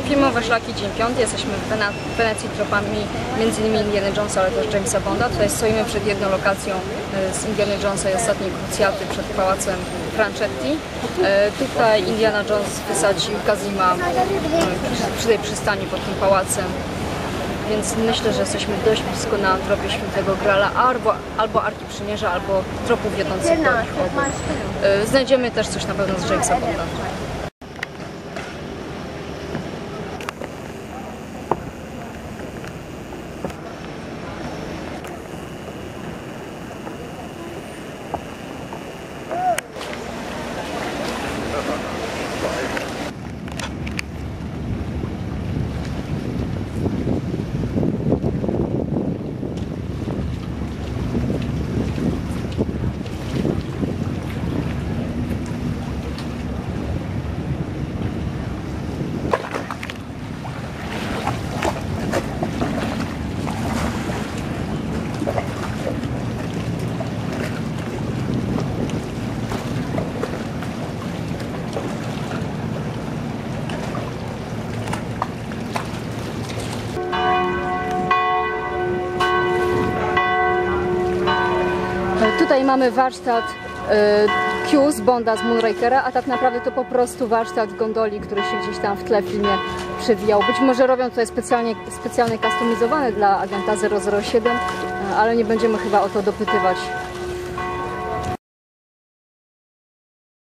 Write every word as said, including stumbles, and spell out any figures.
Filmowe szlaki, dzień piąty, jesteśmy w Wena Wenecji tropami między innymi Indiana Jonesa, ale też Jamesa Bonda. Tutaj stoimy przed jedną lokacją z Indiana Jonesa i ostatniej krucjaty przed pałacem Franchetti. Tutaj Indiana Jones wysadził Kazima przy tej przystani pod tym pałacem. Więc myślę, że jesteśmy dość blisko na tropie Świętego Grala, albo, albo Arki Przymierza, albo tropów wiodących do nich obu. Znajdziemy też coś na pewno z Jamesa Bonda. Tutaj mamy warsztat y, Q z Bonda z Moonrakera, a tak naprawdę to po prostu warsztat gondoli, który się gdzieś tam w tle w filmie przewijał. Być może robią tutaj specjalnie, specjalnie customizowany dla agenta zero zero siedem, ale nie będziemy chyba o to dopytywać.